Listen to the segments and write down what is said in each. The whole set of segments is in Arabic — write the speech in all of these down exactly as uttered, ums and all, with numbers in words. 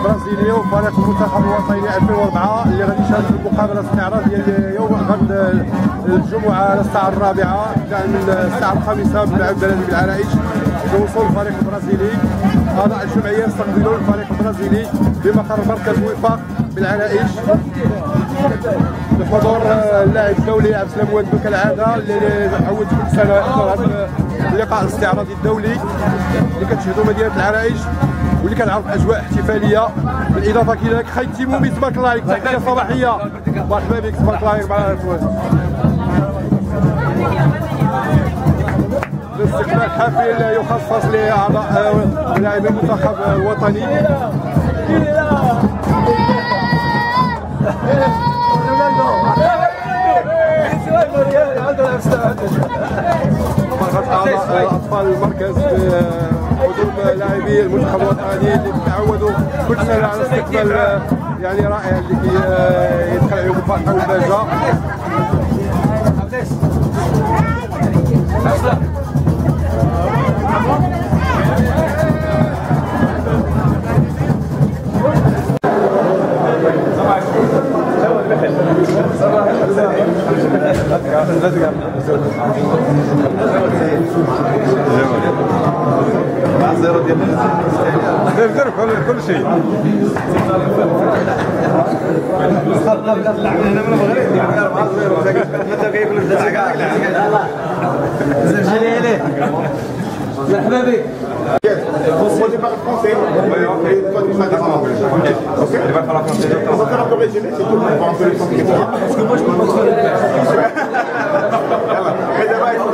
برازيلي وفريق المنتخب الوطني ألفين وأربعة اللي غادي يشارك في المقابله الاستعراض ديال يوم غد الجمعه على الساعه الرابعه من الساعه الخامسه بالملعب البلدي بالعرائش. بوصول الفريق البرازيلي اعضاء الجمعيه يستقبلون الفريق البرازيلي بمقر مركز وفاق بالعرائش بحضور اللاعب الدولي عبد السلام وادو كالعاده اللي عود كل سنه يحضر هذا اللقاء الاستعراضي الدولي اللي كتشهدوا مدينه العرائش واللي كنعرف اجواء احتفاليه. بالاضافه كذلك خي تيمومي تبارك الله عليك تحيه صباحيه مرحبا بك تبارك الله عليك مع الفوز. الاستقبال حافل يخصص لاعضاء لاعبي المنتخب الوطني. اطفال المركز بحضور لاعبي المنتخب الوطني اللي تعودوا كل سنه على استقبال يعني رائع اللي يدخل عليهم الفرحه والبهجه. كل شيء مرحبا بك. Moi je parle français, et toi tu m'as dit en anglais. Ok. On va faire un peu résumé, c'est tout. On va un peu les questions. Parce que moi je peux pas te faire. Mais d'abord il faut.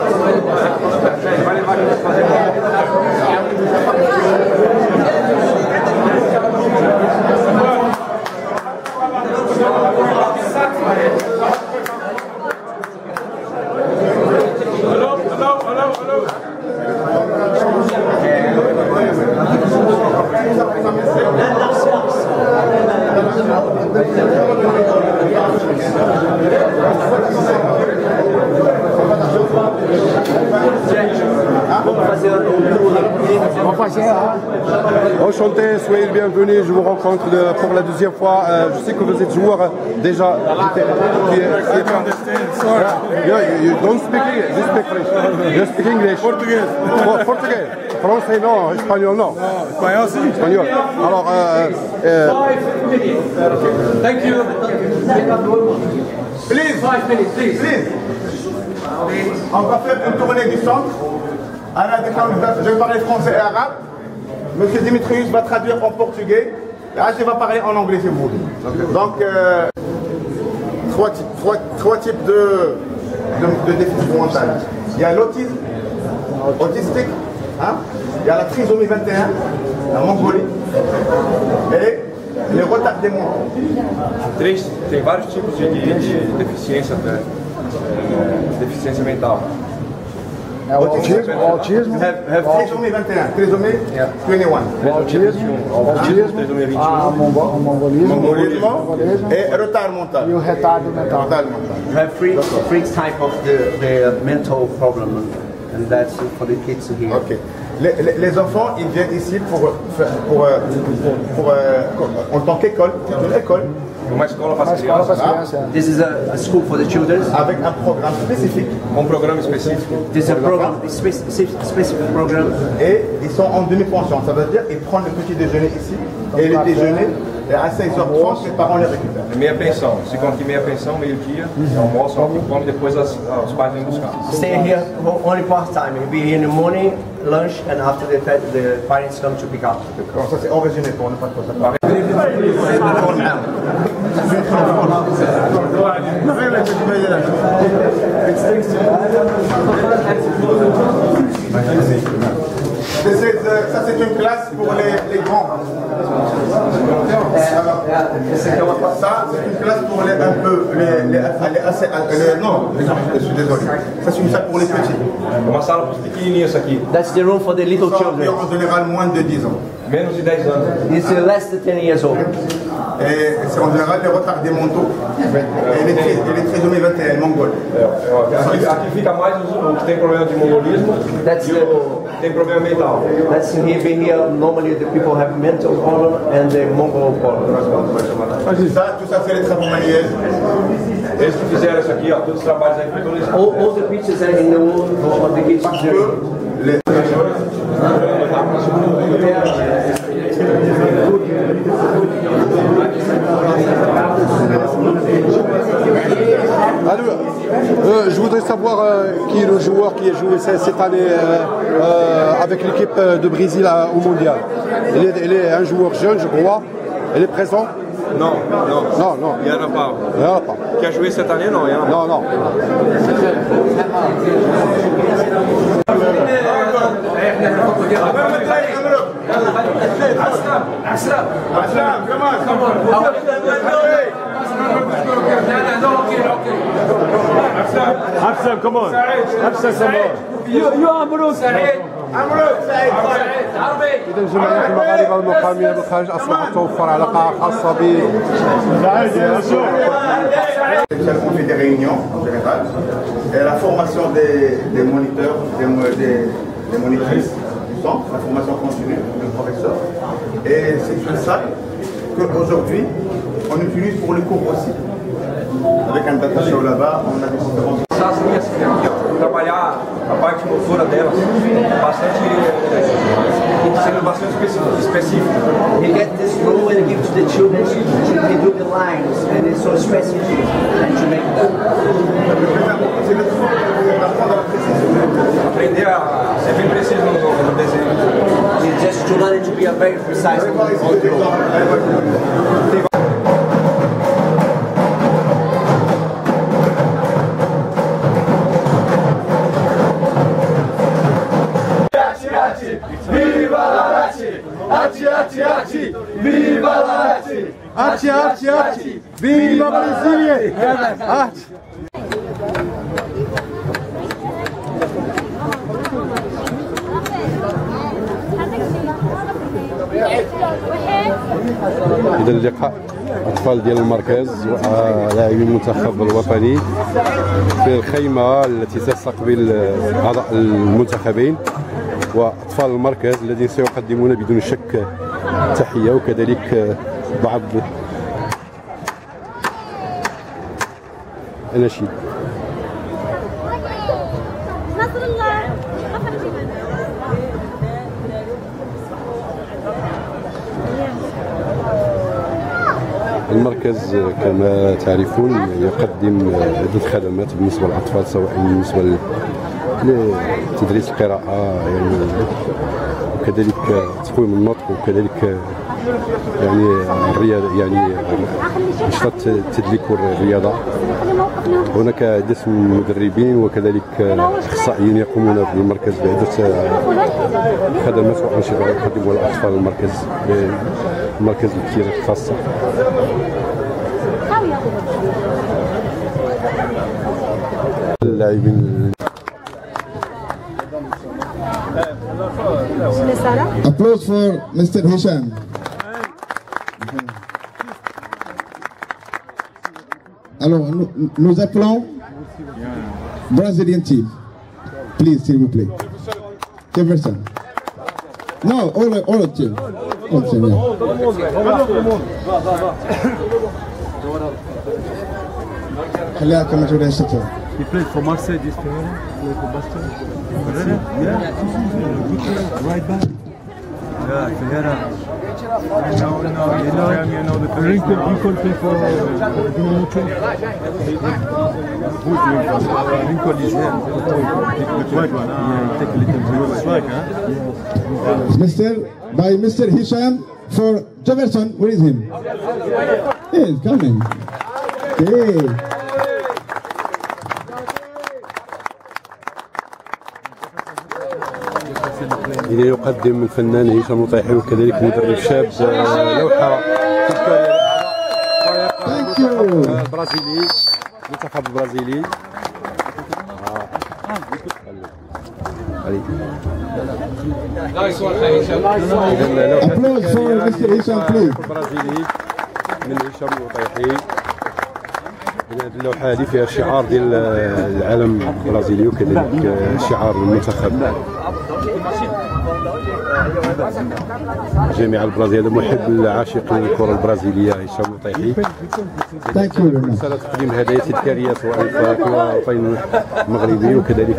Enchanté, soyez le bienvenu, je vous rencontre de, pour la deuxième fois. Euh, je sais que vous êtes joueur euh, déjà. Qui est, qui est, yeah, you, you don't speak English, you speak French. You speak English. Portugais. Oh, portugais. Français non, espagnol non. Non, espagnol si. Espagnol. Alors, euh, euh, Thank you. Please, Five minutes, please. please. On va faire une tournée du centre. Je vais parler français et arabe. Monsieur Dimitrius va traduire en portugais. Je vais parler en anglais si vous voulez. Donc, euh, trois, trois, trois types de, de, de déficit mental. Il y a l'autisme, autistique, hein? Il y a la trisomie vingt et un, la Mongolie, et les retardés mentaux. Três, tem vários tipos de, de, de deficiência, de, de deficiência mental. Autisme, autisme, have, have trisomie vingt et un, trisomie Yeah. vingt et un. autisme, autisme, Trisomia vinte e ah, um. mongo- mongolismo, Mongolisme mongolismo et retard mental. e o retardo mental. Retard mental. You have three, three type of the, the mental problem, and that's for the kids here. Ok. Les, les, les enfants, ils viennent ici pour, pour, pour, pour, pour en tant qu'école, c'est une école, Uma escola para A as escola para crianças, as crianças. This is a, a school for the children. avec un programme spécifique. um programa específico. This is a program, a spec- specific program. Et ils sont en demi-pension. Ça veut dire qu'ils prennent le petit déjeuner ici et le déjeuner, et à seize heures trente, les parents les récupèrent. É meia pensão. Se ficam aqui meia pensão, meio-dia, almoçam aqui, comem, depois as, os pais vêm buscar. Stay here only part time. You'll be here in the morning, lunch, and after the, the parents come to pick up. Donc ça c'est en résumé pour ne pas trop ça. Ça c'est une classe pour les, les grands. Alors, ça c'est une classe pour les un peu les, les, les assez les, non, je suis désolé. Ça c'est une salle pour les petits. Uma sala para os pequenininhos aqui, That's the room for the little Ils sont children. en général moins de dix ans. menos de dez anos. It's uh, less than ten years old. Et c'est en général des retards des manteaux. Et ele é trisomie vingt et un, mongol. Aqui, aqui fica mais os, os que tem problema de mongolismo That's e the, o tem problema mental. that's here, here. Normally the people have mental problem and the Mongol problem. Ça, tout ça, c'est les travaux manuels. Eles que fizeram isso aqui, ó, todos os trabalhos aí, todos eles. All, all the pictures are in the wall of the kids. Parce que les... Alors, euh, je voudrais savoir euh, qui est le joueur qui a joué cette année euh, euh, avec l'équipe de Brésil au mondial. Il est, il est un joueur jeune, je crois. Il est présent? Non, non. Non, non. Il n'y en a pas. Il n'y en a pas. Qui a joué cette année? Non, il n'y en a pas. Non, non. Aslam, come on, come on. Afsam, come on. Afsam, come on. You, you Amrou Saïd. Amrou Saïd. إذا جماعة المغاربة المقامين بالخارج أصبحت توفر علاقة خاصة ب On fait des réunions en général. Et la formation des, des moniteurs, des, des, des monitrices du centre, la formation continue du professeur. Et c'est une salle qu'aujourd'hui on utilise pour les cours aussi. Avec un data show là-bas, on a des conférences. Essas linhas que tem aqui, ó, trabalhar a parte motora delas, bastante, sendo bastante específico. específico. You get this rule and give to the children, they do the lines, and it's so specific and to make that. C'est d'apprendre à la précision. Aprender a ser bem preciso no, no desenho. It's just to learn to be a very precise. Viva l'arte! Arte, arte, arte! Viva Brasília! Arte! إذا اللقاء أطفال ديال المركز ولاعبي المنتخب الوطني في الخيمة التي تستقبل أعضاء المنتخبين وأطفال المركز الذين سيقدمون بدون شك تحية وكذلك بعض الأناشيد. المركز كما تعرفون يقدم عدة خدمات بالنسبة للأطفال سواء بالنسبة لتدريس القراءة يعني وكذلك تقويم النطق وكذلك يعني الرياضة يعني نشاط التدليك والرياضة. هناك عدة مدربين وكذلك أخصائيين يقومون في المركز بعدة خدمات وأنشطة يقدمها الأطفال المركز المركز الكيرة الخاصة. اللاعبين Applause for Mister Hisham. Alors, nous, nous appelons Brazilian team. Please, s'il vous plaît. Jefferson. Non, all, all of team. All of team, yeah. خليها كما تقول الشتاء. He played for Marseille this year. Played for Baston. Really? Yeah. Right back. Yeah, Ferreira. You know, you know, you know, you know the Lincoln, Lincoln play for Dinamo. Lincoln is here. The right one. Yeah, take a little strike, huh? Yeah. Mister by Mister Hisham for Jefferson. Where is him? He is coming. Okay. إذا يقدم الفنان هشام الوطيحي وكذلك مدرب شاب لوحة البرازيلي المنتخب البرازيلي. Applause for Mister Hisham, please. البرازيلي من هشام الوطيحي. هذه اللوحه هذه فيها الشعار ديال العالم البرازيلي وكذلك شعار المنتخب. جميع البرازيل هذا محب عاشق للكره البرازيليه هشام الوطيحي. رساله تقديم هدايا تذكاريه سواء في الوطن المغربي وكذلك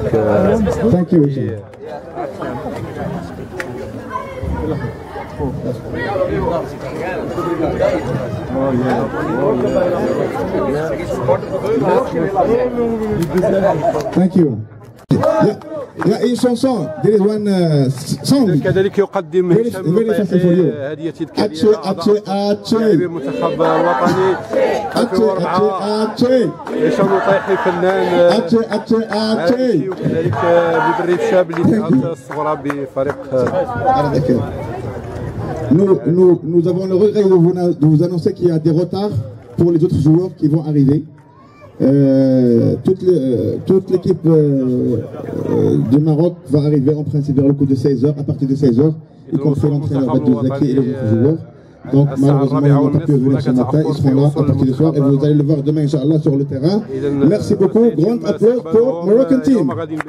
Thank you. Yeah, une chanson. There is one uh, song. كذلك يقدم هشام الوطيحي هدية تذكارية لاعبي المنتخب الوطني ألفين وأربعة. هشام الوطيحي فنان عالمي وكذلك مدرب شاب اللي دعا الصغرى بفريق. Nous, nous, nous avons le regret de vous, de vous annoncer qu'il y a des retards pour les autres joueurs qui vont arriver. Euh, toute l'équipe euh, euh, du Maroc va arriver en principe vers le coup de seize heures, à partir de seize heures, y compris l'entraîneur Badou Zaki et les autres joueurs. Donc malheureusement ils n'ont pas pu venir ce matin, ils seront là à partir du soir et vous allez le voir demain Inch'Allah sur le terrain. Merci beaucoup, grand applaudissement pour Moroccan team.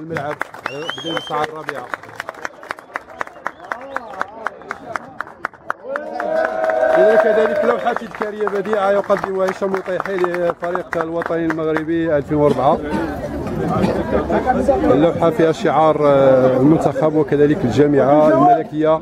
إذا كذلك لوحة تذكارية بديعة يقدمها هشام الوطيحي للفريق الوطني المغربي ألفين وأربعة. اللوحة فيها شعار المنتخب وكذلك الجامعة الملكية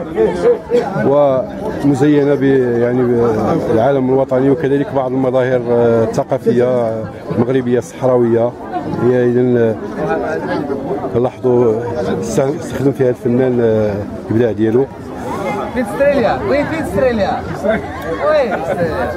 ومزينة ب يعني بالعالم الوطني وكذلك بعض المظاهر الثقافية المغربية الصحراوية. هي إذا لاحظوا استخدم فيها الفنان الإبداع ديالو. فين استراليا؟ وين فين استراليا؟ وين استراليا؟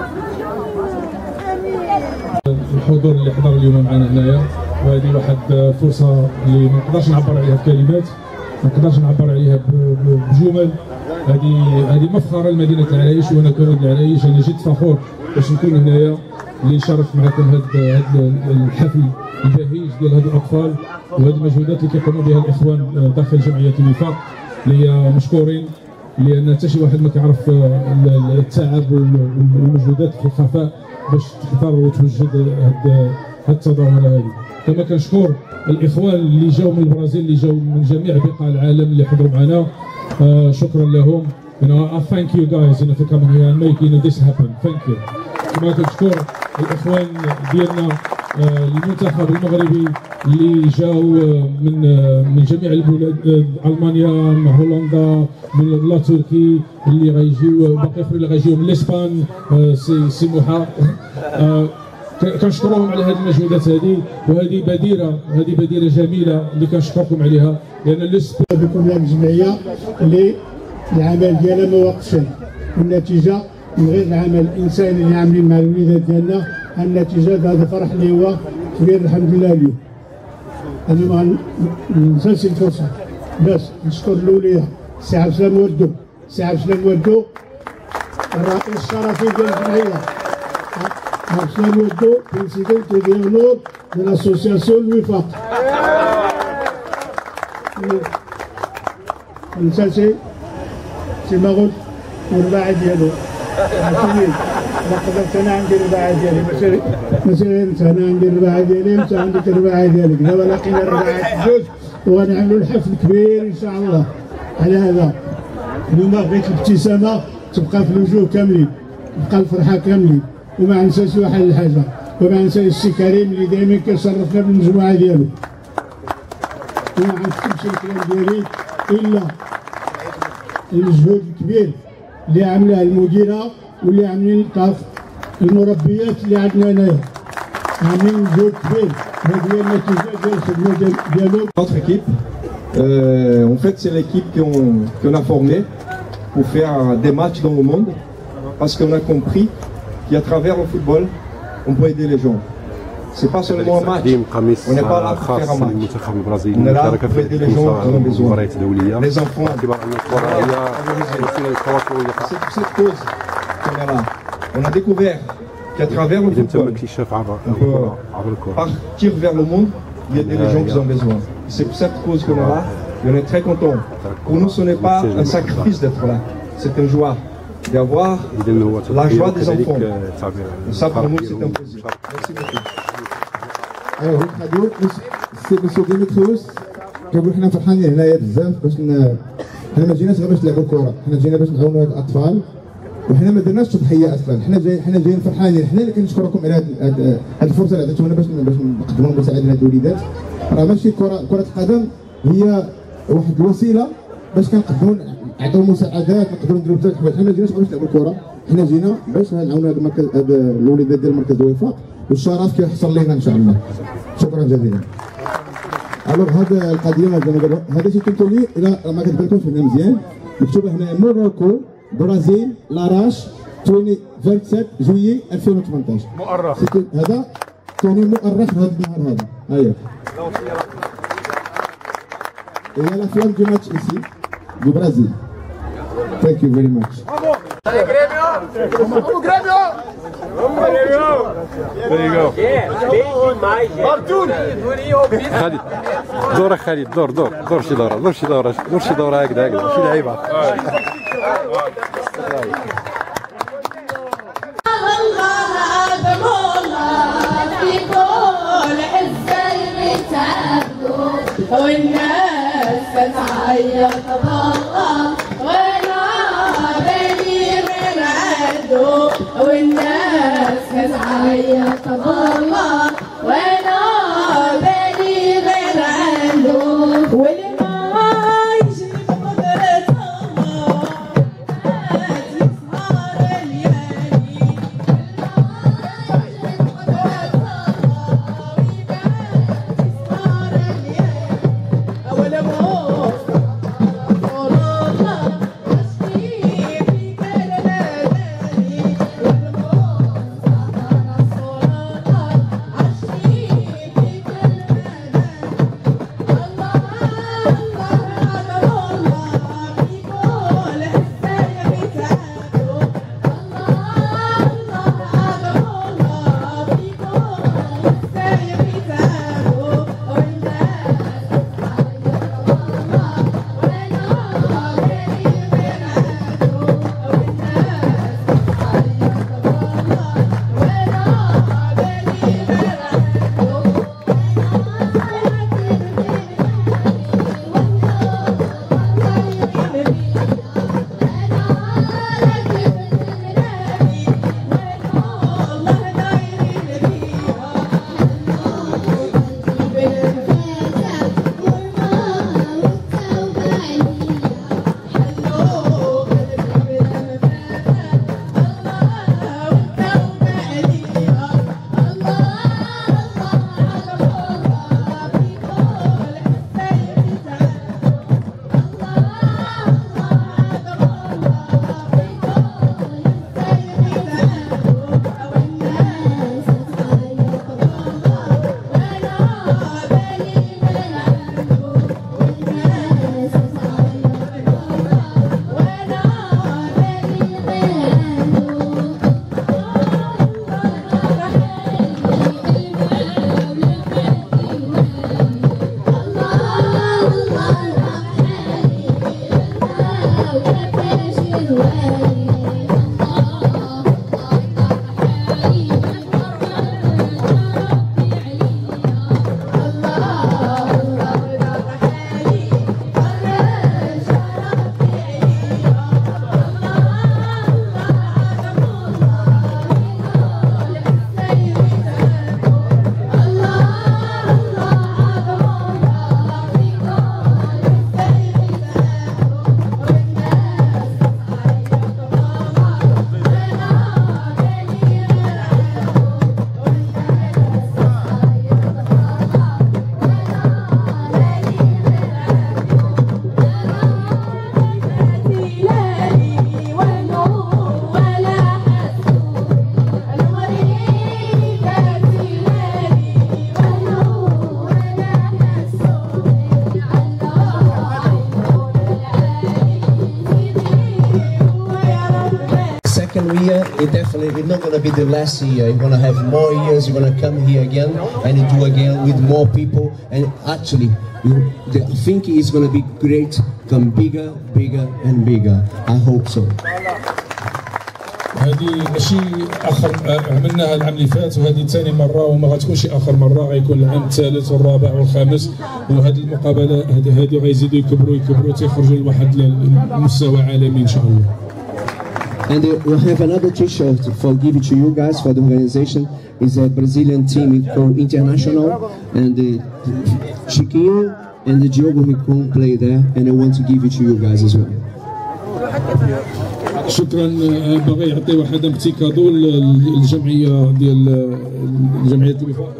الحضور اللي حضر اليوم معنا هنايا وهذه واحد فرصه اللي ما نقدرش نعبر عليها بكلمات، ما نقدرش نعبر عليها بجمل. هذه هذه مفخره لمدينه العرايش وانا كولد العرايش انا جد فخور باش نكون هنايا اللي نشارك معكم هذا هذا الحفل البهيج ديال هذه الاطفال وهذه المجهودات اللي كيقوموا بها الاخوان داخل جمعيه الوفاق اللي مشكورين، لان حتى شي واحد ما كيعرف التعب والمجهودات في الخفاء باش تحضر وتوجد هاد هاد التظاهره هذه. كما كنشكر الاخوان اللي جاوا من البرازيل اللي جاوا من جميع بقاع العالم اللي حضروا معنا. آه شكرا لهم. You know, I thank you guys you know, for coming here and making this happen. Thank you. كما كنشكر الاخوان ديالنا آه المنتخب المغربي اللي جاوا من من جميع البلاد، المانيا، من هولندا، من لا تركي، اللي غيجيو باقي اخرين اللي غيجيو من الاسبان، سي سي موحى. كنشكرهم على هذه المجهودات هذه وهذه بديره هذه بديره جميله اللي كنشكركم عليها لان الاسبان بكم هذه الجمعيه اللي العمل ديالها ما وقفش والنتيجه من غير العمل الانساني اللي عاملين مع الوليدات ديالنا النتيجه هذا الفرح اللي هو كبير الحمد لله اليوم. انا ما ننساش الفرصه باش نشكر الاولياء السي عبد السلام ودو السي عبد السلام ودو الرئيس الشرفي ديال الجمعيه عبد السلام ودو بريزيدونت ديال نور ديال لاسوسياسيون الوفاق. ننساش سي ماغوت والرباعي ديالو عرفتي ما قدرت انا عندي الرباعي ديالي ماشي ماشي غير انت، انا عندي الرباعي ديالي وانت عندك الرباعي ديالك. دابا لاقينا الرباعي بجوج وغنعملوا الحفل كبير ان شاء الله على هذا. اليوم بغيت الابتسامه تبقى في الوجوه كاملين، تبقى الفرحه كاملين، وما ننساش واحد الحاجه وما ننساش السي كريم اللي دائما كيشرفنا بالمجموعه ديالو. وما غنكتبش الكلام ديالي الا المجهود الكبير اللي عاملاه المديره واللي عاملين المربيات اللي عندنا هنايا عاملين مجهود كبير. هذه هي النتيجه ديال الخدمه ديالهم. Notre équipe, euh, en fait, c'est l'équipe qu'on qu'on a formée pour faire des matchs dans le monde, parce qu'on a compris qu'à travers le football, on peut aider les gens. C'est pas seulement un match. On n'est pas là pour faire un match. On est là pour aider les gens qui ont besoin. Les enfants. C'est pour cette cause qu'on est là. On a découvert qu'à travers le football, on peut partir vers le monde et aider les gens qui ont besoin. C'est pour cette cause qu'on est là et on est très content. Pour nous, ce n'est pas un sacrifice d'être là. C'est une joie. d'avoir la joie des enfants. Et ça, pour nous, c'est un plaisir. Merci beaucoup. Alors, Radio, c'est Monsieur Dimitrios. كنقول حنا فرحانين هنايا بزاف باش حنا ما جيناش غير باش نلعبوا الكره، حنا جينا باش نعاونوا هاد الاطفال وحنا ما درناش تضحيه اصلا، حنا جايين حنا جايين فرحانين، حنا اللي كنشكركم على هاد هاد الفرصه اللي عطيتونا باش باش نقدموا المساعده لهاد الوليدات. راه ماشي كره كره القدم هي واحد الوسيله باش كنقدموا نعطيو مساعدات، نقدروا نديروا بزاف الحوايج، حنا ما جيناش باش نلعبوا الكره، حنا جينا باش نعاونوا هاد المركز هاد الوليدات ديال مركز الوفاق والشرف كيحصل لينا ان شاء الله. شكرا جزيلا. الوغ هذا القضيه هذا شي توني الى ما كتبانلكمش هنا مزيان مكتوبه هنا موروكو برازيل لاراش سبعة وعشرين جويي ألفين وثمانطاش مؤرخ هذا توني مؤرخ هذا النهار هذا اييه الى لا فلان دو ماتش ايسي دو برازيل. ثانك يو فيري ماتش. Vamos Grêmio! Vamos Grêmio! There you go. خالد دورك خالد دور دور دور شي دوره دور شي دوره دور شي دوره هكذا هكذا شي لعيبه. والناس تعيط بالله وانا بني من عنده والناس تعيط بالله وانا بني من عنده والما يجري بقدرة الله يسهر الليالي Year, it definitely it's not going to be the last year. You're going to have more years. You're going to come here again and do again with more people. And actually, you, the, I think it's going to be great. Come bigger, bigger, and bigger. I hope so. هذه ماشي اخر عملناها العام اللي فات، وهذه ثاني مره وما غتكونش اخر مره، غيكون العام الثالث والرابع والخامس، وهذه المقابله هذه غيزيدوا يكبروا يكبروا تيخرجوا لواحد المستوى عالمي ان شاء الله. And we have another T-shirt for give it to you guys for the organization. It's a Brazilian team called International, and the Chiquinho and the Diogo Ricon play there, and I want to give it to you guys as well. شكرا. باغي يعطي واحد بتي كادو للجمعيه ديال الجمعيه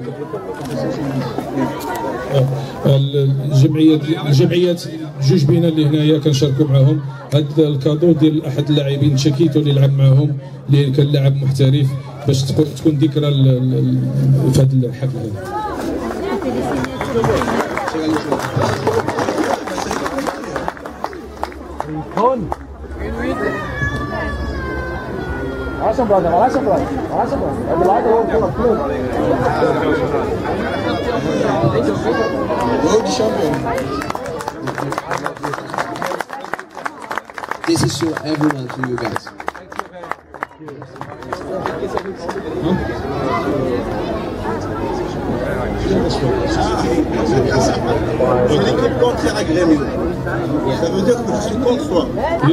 الجمعيه الجمعيات جوج بينا اللي هنايا كنشاركوا معاهم هذا الكادو ديال احد اللاعبين شاكيتو اللي لعب معاهم، اللي كان لاعب محترف، باش تكون ذكرى في هذا الحفل هذا. عشان برادر عشان برادر عشان This is to everyone, to you guys. C'est l'équipe contraire à Grêmio. Ça veut dire que je suis contre toi.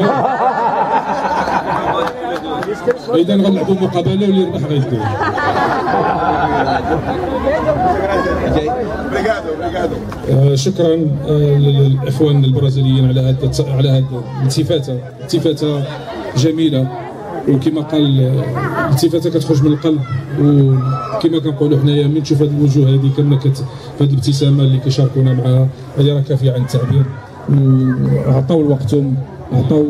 إذا غنلعبوا مقابلة واللي يربح غيدوي. شكرا للإخوان البرازيليين على هذا على هذا الالتفاتة، التفاتة جميلة، وكما قال الالتفاتة كتخرج من القلب، وكما كنقولوا حنايا من تشوف هذه الوجوه هذه كما كت هذه الابتسامة اللي كيشاركونا معها، هذه راه كافية عن التعبير، وعطاو وقتهم، عطاو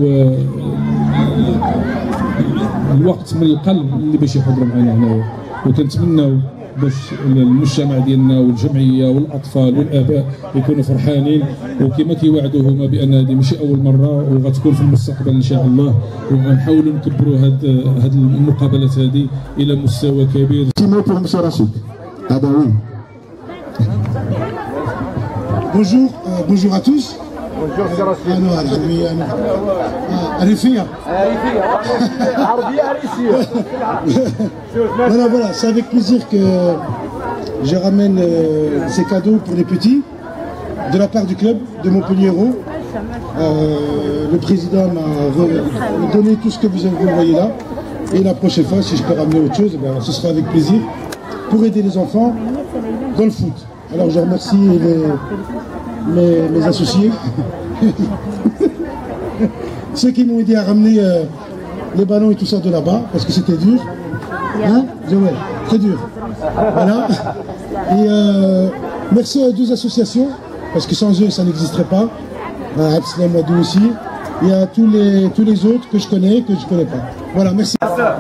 الوقت من القلب اللي باش يحضروا معنا هنايا، وكنتمناو باش المجتمع ديالنا والجمعيه والاطفال والاباء يكونوا فرحانين، وكما كيوعدوا هما بان هذه ماشي اول مره وغتكون في المستقبل ان شاء الله، وغنحاولوا نكبروا هاد هاد المقابلات هذه الى مستوى كبير. Bonjour, euh, bonjour à tous. Bonjour, c'est Rachid. Ah non, ah, Arifia. Voilà, voilà, c'est avec plaisir que je ramène euh, ces cadeaux pour les petits, de la part du club de Montpellier-Hérault. Euh, le président m'a donné tout ce que vous avez envoyé là. Et la prochaine fois, si je peux ramener autre chose, ben, ce sera avec plaisir pour aider les enfants dans le foot. Alors je remercie les, mes, mes associés, ceux qui m'ont aidé à ramener euh, les ballons et tout ça de là-bas, parce que c'était dur. Hein, Joël, très dur. Voilà. Et euh, merci aux deux associations, parce que sans eux, ça n'existerait pas. À Absalom Wadou aussi. Et à tous les, tous les autres que je connais et que je ne connais pas. Voilà, merci.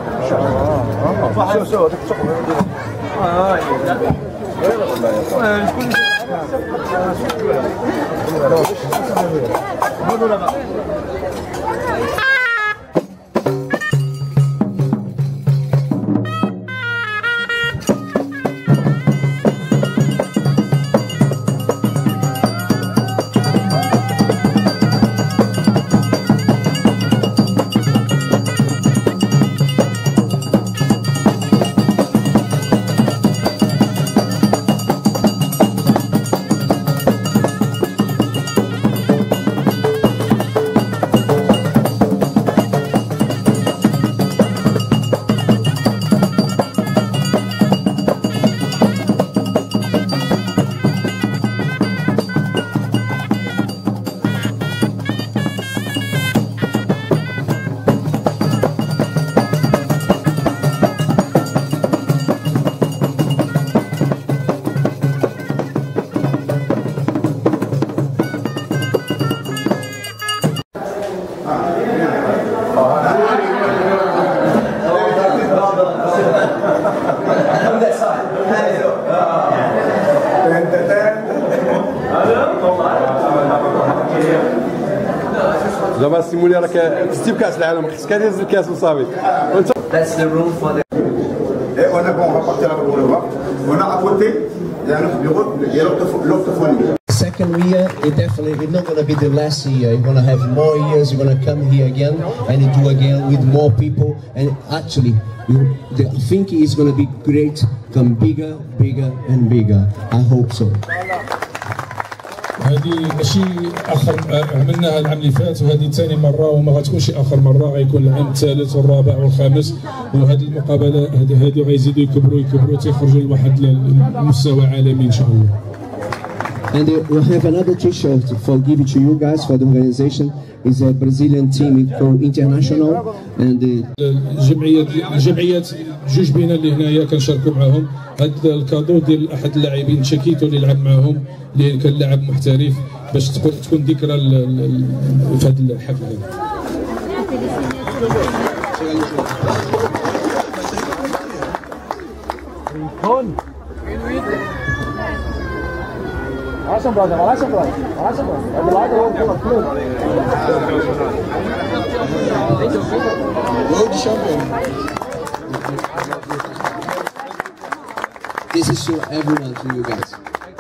دابا سيمولي راك فزتي بكاس العالم، خصك دير الكاس وصافي. That's the room for the. Et on a bon, on va partir là pour le voir. On a à côté, il y a un autre bureau, il y a l'orthophonie. second year, it definitely it's not going to be the last year. You're going to have more years. You're going to come here again and do again with more people. And actually, you, the, I think it's going to be great. Come bigger, bigger, and bigger. I hope so. هذه ماشي اخر عملناها العام اللي فات وهذه ثاني مره وما غتكونش اخر مره، غيكون العام الثالث والرابع والخامس، وهذه المقابله هذه غيزيدوا يكبروا يكبروا تيخرجوا لواحد المستوى عالمي ان شاء الله. And we have another T-shirt for give it to you guys for the organization. It's a Brazilian team called International and الجمعيات الجمعيات جوج بينا اللي هنايا كنشاركوا معاهم. هذا الكادو ديال احد اللاعبين شاكيتو اللي لعب معاهم اللي كان لاعب محترف باش تكون تكون ذكرى في هذا الحفل هذا. Relaxa, brother. Relaxa, brother. Relaxa, brother. Vai do lado, World champion. This is to everyone, to you guys.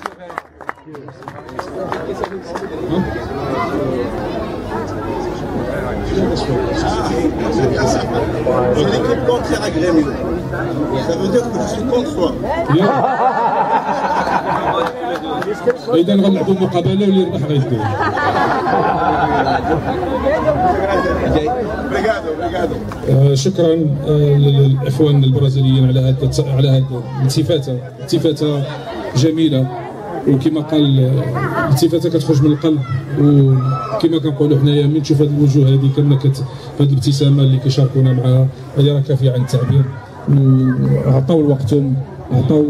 C'est l'équipe entière à Grêmio. Ça veut dire que je suis contre toi. إذا غنلعبوا مقابلة واللي يربح غيدير. شكرا للإخوان البرازيليين على هذا على هذا الالتفاتة، التفاتة جميلة، وكما قال الالتفاتة كتخرج من القلب، وكما كنقولوا حنايا من تشوف هذه الوجوه هذه كما كت هذه الابتسامة اللي كيشاركونا معها هذه راه كافية عن التعبير، وعطاو وقتهم، عطاو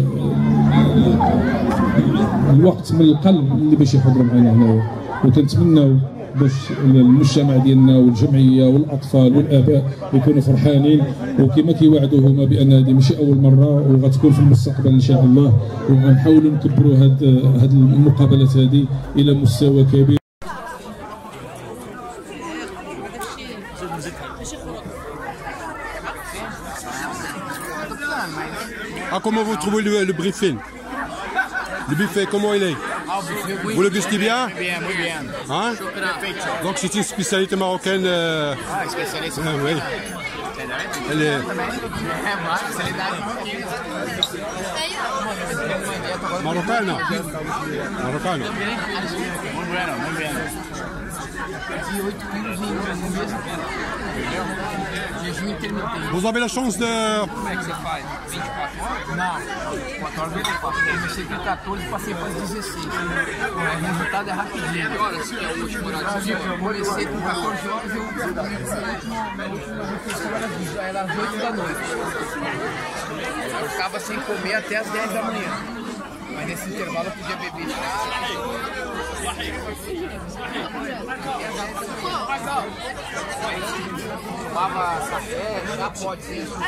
الوقت من القلب اللي باش يحضروا معنا هنايا، وكنتمناو باش المجتمع ديالنا والجمعيه والاطفال والاباء يكونوا فرحانين، وكما كيوعدوا هما بان هذه ماشي اول مره وغتكون في المستقبل ان شاء الله، وغنحاولوا نكبروا هاد هاد المقابلات هذه الى مستوى كبير. Ah, comment vous trouvez le, le briefing? Le buffet, comment il est? Vous le gustez bien? Bien, muy bien. Hein? Donc c'est une spécialité marocaine. Euh... Ah, spécialité euh, oui. Elle est... Marocaine? Marocaine. Muy bueno, muy bien. Vous avez la chance de... Como é que você faz? vinte e quatro horas? Não, quatro horas vinte e quatro. Eu comecei com quatorze e passei para dezesseis. O resultado é rapidinho. Que horas que é o último horário? Eu comecei com quatorze horas e eu era às oito da noite. Eu ficava sem comer até às dez da manhã. Mas nesse intervalo eu podia beber chá. Tomava café, já pode ser isso.